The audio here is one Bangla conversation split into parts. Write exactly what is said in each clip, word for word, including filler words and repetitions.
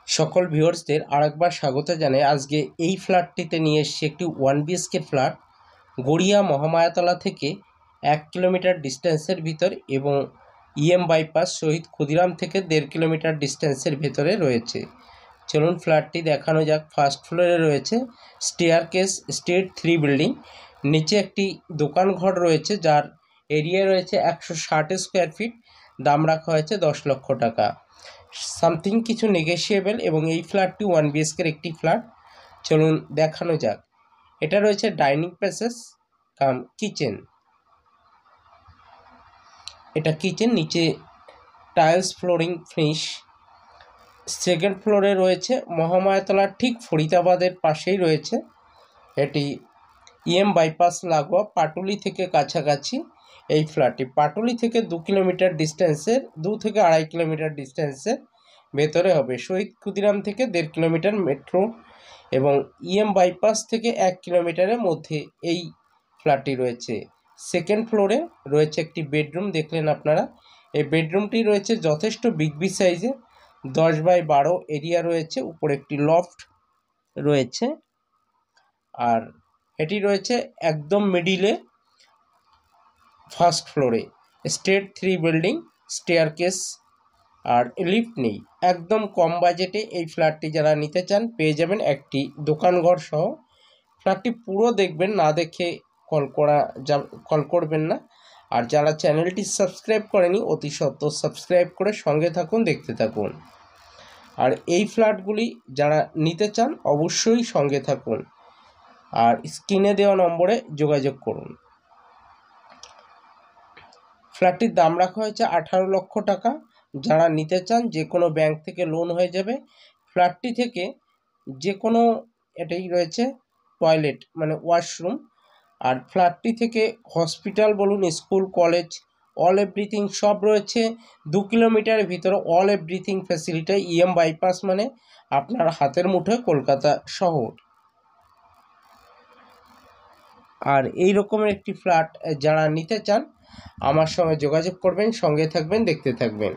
সকল ভিউয়ার্সদের আরেকবার স্বাগত জানাই। আজকে এই ফ্ল্যাটটিতে নিয়ে এসেছি একটি one BHK flat Garia Mahamayatala থেকে এক কিলোমিটার ডিস্টেন্সের ভিতর এবং ইএম বাইপাস শহীদ ক্ষুদিরাম থেকে দেড় কিলোমিটার ডিস্টেন্সের ভেতরে রয়েছে। চলুন ফ্ল্যাটটি দেখানো যাক। ফার্স্ট ফ্লোরে রয়েছে স্টেয়ারকেস, স্টেট থ্রি বিল্ডিং, নিচে একটি দোকান ঘর রয়েছে যার এরিয়া রয়েছে একশো ষাট স্কোয়ার ফিট, দাম রাখা হয়েছে দশ লক্ষ টাকা। সামথিং কিছু নেগোশিয়েবল এবং এই ফ্ল্যাটটি ওয়ান বিএসকের একটি ফ্ল্যাট। চলুন দেখানো যাক। এটা রয়েছে ডাইনিং প্যাসেজ কাম কিচেন, এটা কিচেন, নিচে টাইলস ফ্লোরিং ফিনিশ। সেকেন্ড ফ্লোরে রয়েছে মহামায়াতলার ঠিক ফরিদাবাদের পাশেই রয়েছে, এটি ইএম বাইপাস লাগোয়া পাটুলি থেকে কাছাকাছি এই ফ্ল্যাটটি। পাটুলি থেকে দু কিলোমিটার ডিস্টেন্সের দু থেকে আড়াই কিলোমিটার ডিস্টেন্সের ভেতরে হবে। শহীদ ক্ষুদিরাম থেকে দেড় কিলোমিটার মেট্রো এবং ইএম বাইপাস থেকে এক কিলোমিটারের মধ্যে এই ফ্ল্যাটটি রয়েছে। সেকেন্ড ফ্লোরে রয়েছে একটি বেডরুম, দেখলেন আপনারা। এই বেডরুমটি রয়েছে যথেষ্ট বিগ বি সাইজে, দশ বাই বারো এরিয়া রয়েছে, উপরে একটি লফট রয়েছে। আর এটি রয়েছে একদম মিডিলে ফার্স্ট ফ্লোরে, স্টেট থ্রি বিল্ডিং, স্টেয়ারকেস আর লিফট নেই। একদম কম বাজেটে এই ফ্ল্যাটটি যারা নিতে চান পেয়ে যাবেন, একটি দোকানঘর সহ। ফ্ল্যাটটি পুরো দেখবেন, না দেখে কল করা যা কল করবেন না। আর যারা চ্যানেলটি সাবস্ক্রাইব করেনি অতি সত্ত্বর সাবস্ক্রাইব করে সঙ্গে থাকুন, দেখতে থাকুন। আর এই ফ্ল্যাটগুলি যারা নিতে চান অবশ্যই সঙ্গে থাকুন আর স্ক্রিনে দেওয়া নম্বরে যোগাযোগ করুন। ফ্ল্যাটটির দাম রাখা হয়েছে আঠারো লক্ষ টাকা। যারা নিতে চান যে কোনো ব্যাংক থেকে লোন হয়ে যাবে। ফ্ল্যাটটি থেকে যে কোনো, এটাই রয়েছে টয়লেট মানে ওয়াশরুম। আর ফ্ল্যাটটি থেকে হসপিটাল বলুন, স্কুল, কলেজ, অল এভরিথিং সব রয়েছে। দু কিলোমিটারের ভিতরে all everything facility. EM bypass মানে আপনার হাতের মুঠোয় কলকাতা শহর। আর এই রকমের একটি ফ্ল্যাট যারা নিতে চান আমার সঙ্গে যোগাযোগ করবেন, সঙ্গে থাকবেন, দেখতে থাকবেন।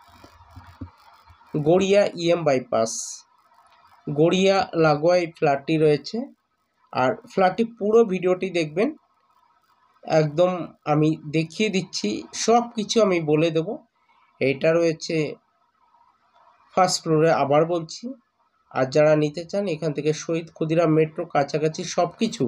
গড়িয়া ইএম বাইপাস, গড়িয়া লাগোয়া এই ফ্ল্যাটটি রয়েছে। আর ফ্ল্যাটটি পুরো ভিডিওটি দেখবেন, একদম আমি দেখিয়ে দিচ্ছি, সব কিছু আমি বলে দেব। এইটা রয়েছে ফার্স্ট ফ্লোরে, আবার বলছি। আর যারা নিতে চান এখান থেকে শহীদ ক্ষুদিরাম মেট্রো কাছাকাছি সব কিছু।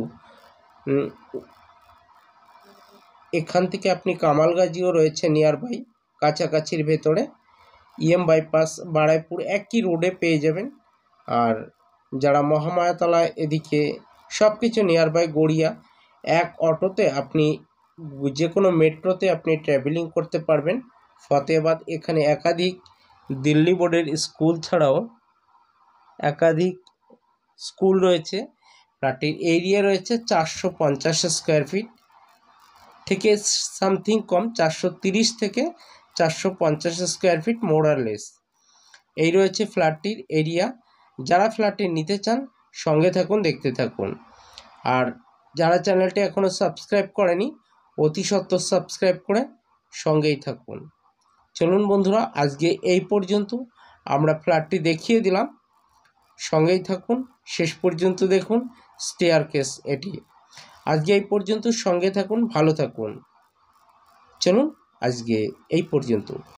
এখান থেকে আপনি কামালগাজিও রয়েছে নিয়ার বাই, কাছাকাছির ভেতরে। ইএম বাইপাস বারাইপুর একই রোডে পেয়ে যাবেন। আর যারা মহামায়াতলা এদিকে সব কিছু নিয়ার বাই গড়িয়া, এক অটোতে আপনি যে কোনো মেট্রোতে আপনি ট্রাভেলিং করতে পারবেন। ফতেহাবাদ, এখানে একাধিক দিল্লি বোর্ডের স্কুল ছাড়াও একাধিক স্কুল রয়েছে। ফ্ল্যাটটির এরিয়া রয়েছে চারশো পঞ্চাশ স্কোয়ার ফিট থেকে সামথিং কম, চারশো তিরিশ থেকে চারশো পঞ্চাশ স্কোয়ার ফিট মোরারলেস এই রয়েছে ফ্ল্যাটটির এরিয়া। যারা ফ্ল্যাটটি নিতে চান সঙ্গে থাকুন, দেখতে থাকুন। আর যারা চ্যানেলটি এখনও সাবস্ক্রাইব করেনি অতি সত্ত্বর সাবস্ক্রাইব করে সঙ্গেই থাকুন। চলুন বন্ধুরা, আজকে এই পর্যন্ত। আমরা ফ্ল্যাটটি দেখিয়ে দিলাম, সঙ্গেই থাকুন, শেষ পর্যন্ত দেখুন। স্টেয়ারকেস এটি। আজকে এই পর্যন্ত, সঙ্গে থাকুন, ভালো থাকুন। চলুন আজকে এই পর্যন্ত।